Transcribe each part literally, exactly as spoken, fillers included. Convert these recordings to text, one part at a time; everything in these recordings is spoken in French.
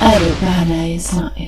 Autoparadise Live.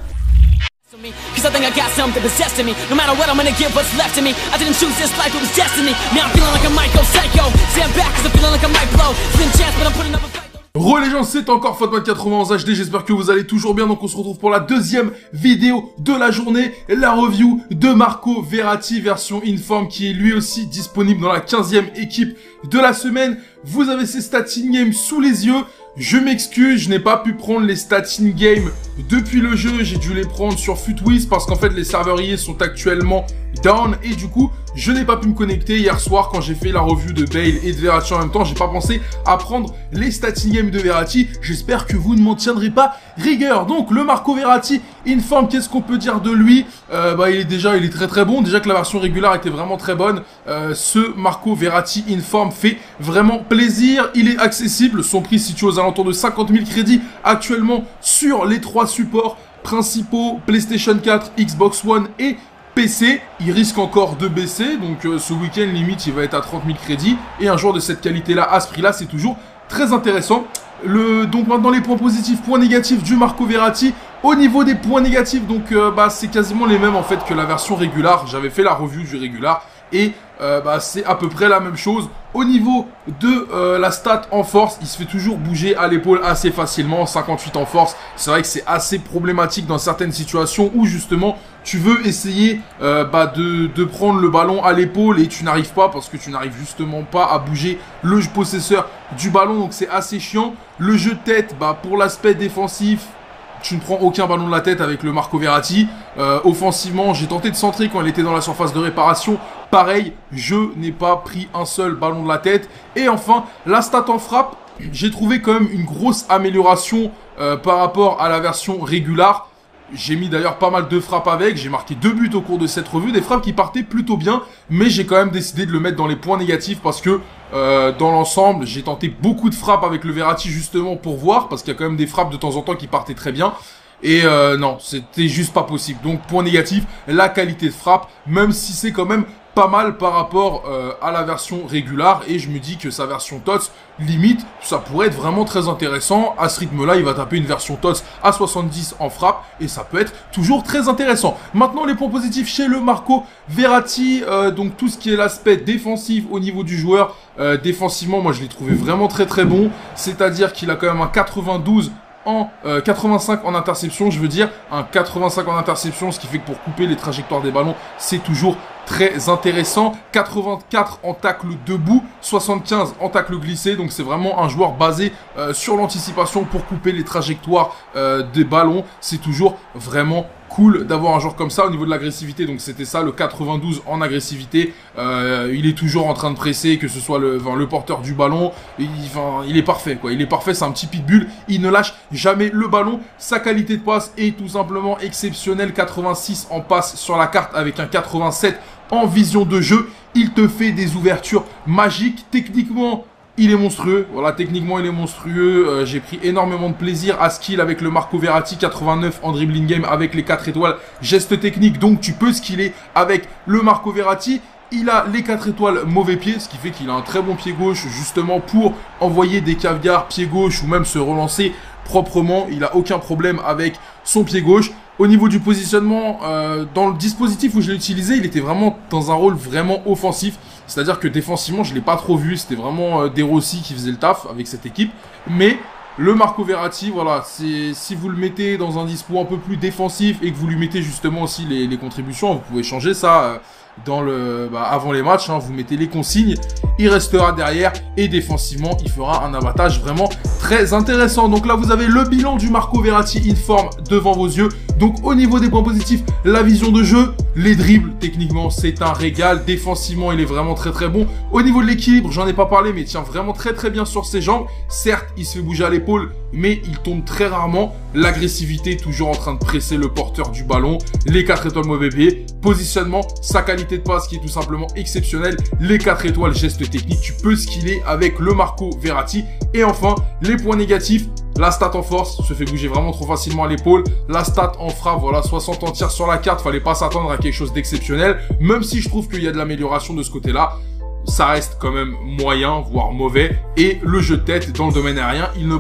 Cause I think I got something possessing me. No matter what, I'm gonna give what's left of me. I didn't choose this life, it was destiny. Now I'm feeling like I might go psycho. Stand back cause I'm feeling like I might blow. Slim chance but I'm putting up a fight. Re les gens, c'est encore Fatman quatre-vingts H D, j'espère que vous allez toujours bien. Donc on se retrouve pour la deuxième vidéo de la journée, la review de Marco Verratti version Inform, qui est lui aussi disponible dans la quinzième équipe de la semaine. Vous avez ses stats in-game sous les yeux. Je m'excuse, je n'ai pas pu prendre les stats in-game depuis le jeu, j'ai dû les prendre sur Futwiz parce qu'en fait les serveurs I A sont actuellement down et du coup je n'ai pas pu me connecter hier soir quand j'ai fait la review de Bale et de Verratti en même temps. J'ai pas pensé à prendre les stats in-game de Verratti, j'espère que vous ne m'en tiendrez pas rigueur. Donc le Marco Verratti Inform, qu'est-ce qu'on peut dire de lui? euh, Bah il est déjà, il est très très bon, déjà que la version régulière était vraiment très bonne. euh, Ce Marco Verratti Inform fait vraiment plaisir, il est accessible, son prix se situe aux alentours de cinquante mille crédits actuellement sur les trois supports principaux, PlayStation quatre, Xbox One et P C. Il risque encore de baisser, donc euh, ce week-end limite il va être à trente mille crédits, et un joueur de cette qualité-là, à ce prix-là, c'est toujours très intéressant. Le, donc maintenant les points positifs, points négatifs du Marco Verratti. Au niveau des points négatifs, donc euh, bah, c'est quasiment les mêmes en fait que la version régulière. J'avais fait la review du régulier et euh, bah, c'est à peu près la même chose. Au niveau de euh, la stat en force, il se fait toujours bouger à l'épaule assez facilement, cinquante-huit en force. C'est vrai que c'est assez problématique dans certaines situations où justement tu veux essayer euh, bah, de, de prendre le ballon à l'épaule et tu n'arrives pas parce que tu n'arrives justement pas à bouger le possesseur du ballon. Donc c'est assez chiant. Le jeu de tête, bah, pour l'aspect défensif, tu ne prends aucun ballon de la tête avec le Marco Verratti. Euh, offensivement, j'ai tenté de centrer quand il était dans la surface de réparation. Pareil, je n'ai pas pris un seul ballon de la tête. Et enfin, la stat en frappe, j'ai trouvé quand même une grosse amélioration euh, par rapport à la version régulière. J'ai mis d'ailleurs pas mal de frappes avec, j'ai marqué deux buts au cours de cette revue, des frappes qui partaient plutôt bien, mais j'ai quand même décidé de le mettre dans les points négatifs parce que euh, dans l'ensemble, j'ai tenté beaucoup de frappes avec le Verratti justement pour voir, parce qu'il y a quand même des frappes de temps en temps qui partaient très bien. Et euh, non, c'était juste pas possible. Donc point négatif, la qualité de frappe, même si c'est quand même pas mal par rapport euh, à la version régulière, et je me dis que sa version T O T S, limite, ça pourrait être vraiment très intéressant. À ce rythme-là, il va taper une version T O T S à soixante-dix en frappe, et ça peut être toujours très intéressant. Maintenant, les points positifs chez le Marco Verratti, euh, donc tout ce qui est l'aspect défensif au niveau du joueur. Euh, défensivement, moi je l'ai trouvé vraiment très très bon, c'est-à-dire qu'il a quand même un quatre-vingt-douze en euh, quatre-vingt-cinq en interception, je veux dire un quatre-vingt-cinq en interception, ce qui fait que pour couper les trajectoires des ballons, c'est toujours très intéressant. quatre-vingt-quatre en tacle debout, soixante-quinze en tacle glissé, donc c'est vraiment un joueur basé euh, sur l'anticipation pour couper les trajectoires euh, des ballons. C'est toujours vraiment cool d'avoir un joueur comme ça. Au niveau de l'agressivité, donc c'était ça, le quatre-vingt-douze en agressivité. Euh, il est toujours en train de presser, que ce soit le, enfin, le porteur du ballon. Il, enfin, il est parfait, quoi. Il est parfait, c'est un petit pitbull. Il ne lâche jamais le ballon. Sa qualité de passe est tout simplement exceptionnelle. quatre-vingt-six en passe sur la carte avec un quatre-vingt-sept en vision de jeu. Il te fait des ouvertures magiques. Techniquement, il est monstrueux. Voilà, techniquement, il est monstrueux. Euh, j'ai pris énormément de plaisir à skill avec le Marco Verratti. quatre-vingt-neuf en dribbling game avec les quatre étoiles. Geste technique, donc tu peux skiller avec le Marco Verratti. Il a les quatre étoiles mauvais pied, ce qui fait qu'il a un très bon pied gauche, justement pour envoyer des caviars pied gauche ou même se relancer proprement. Il n'a aucun problème avec son pied gauche. Au niveau du positionnement, euh, dans le dispositif où je l'ai utilisé, il était vraiment dans un rôle vraiment offensif. C'est-à-dire que défensivement, je ne l'ai pas trop vu. C'était vraiment euh, De Rossi qui faisait le taf avec cette équipe. Mais le Marco Verratti, voilà, c'est si vous le mettez dans un dispo un peu plus défensif et que vous lui mettez justement aussi les, les contributions, vous pouvez changer ça euh, dans le, bah, avant les matchs. Hein, vous mettez les consignes, il restera derrière et défensivement, il fera un abattage vraiment très intéressant. Donc là, vous avez le bilan du Marco Verratti Inform devant vos yeux. Donc au niveau des points positifs, la vision de jeu, les dribbles, techniquement c'est un régal. Défensivement, il est vraiment très très bon. Au niveau de l'équilibre, j'en ai pas parlé, mais il tient vraiment très très bien sur ses jambes. Certes, il se fait bouger à l'épaule, mais il tombe très rarement. L'agressivité, toujours en train de presser le porteur du ballon. Les quatre étoiles mauvais pied. Positionnement, sa qualité de passe qui est tout simplement exceptionnelle. Les quatre étoiles geste technique, tu peux skiller avec le Marco Verratti. Et enfin, les points négatifs. La stat en force se fait bouger vraiment trop facilement à l'épaule. La stat en frappe, voilà, soixante en tir sur la carte. Fallait pas s'attendre à quelque chose d'exceptionnel. Même si je trouve qu'il y a de l'amélioration de ce côté-là. ça reste quand même moyen, voire mauvais. Et le jeu de tête dans le domaine aérien, il ne prend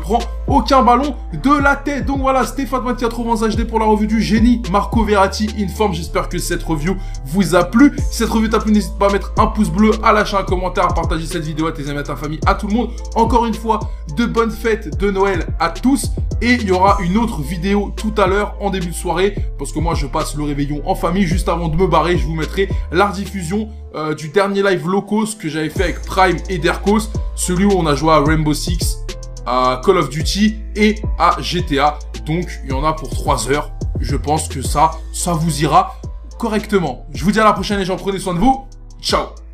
aucun ballon de la tête. Donc voilà, c'était Fatma quatre-vingts H D pour la revue du génie Marco Verratti Inform. J'espère que cette review vous a plu. Si cette revue t'a plu, n'hésite pas à mettre un pouce bleu, à lâcher un commentaire, à partager cette vidéo à tes amis, à ta famille, à tout le monde. Encore une fois, de bonnes fêtes de Noël à tous. Et il y aura une autre vidéo tout à l'heure en début de soirée, parce que moi je passe le réveillon en famille. Juste avant de me barrer, je vous mettrai la rediffusion euh, du dernier live locos que j'avais fait avec Prime et Derkos, celui où on a joué à Rainbow Six, à Call of Duty et à G T A. Donc il y en a pour trois heures. Je pense que ça, ça vous ira correctement. Je vous dis à la prochaine les gens, prenez soin de vous. Ciao.